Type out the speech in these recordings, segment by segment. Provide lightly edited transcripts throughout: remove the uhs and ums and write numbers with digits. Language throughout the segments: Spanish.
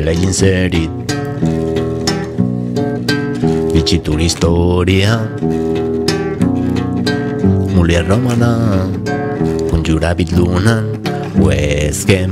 lei inserit dicitur historia mulier romana conjuravit lunan pues que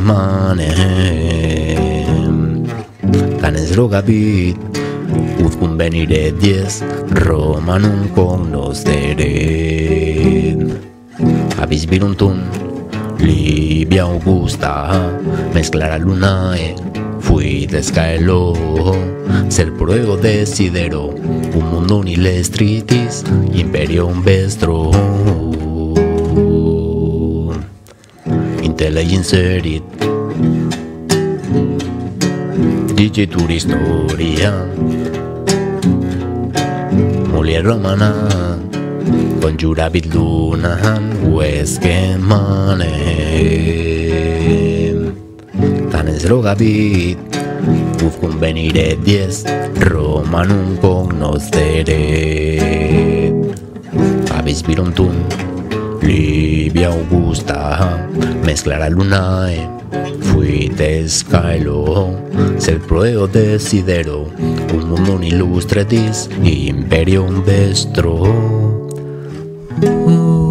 manem canes rogavit ut convenire dies romanum cognosceret habis viruntum Livia Augusta mezclara lunae fuides caelo ser pruego desidero un mundo unilestritis imperium vestro intele inserit dicitur historia mulier romana conjuravit lunan huesque manem canes rogavit ut convenire dies romanum cognosceret habis viruntum Livia Augusta mezclara lunae fuites caelo ser proeo desidero un mundo illustretis imperium vestro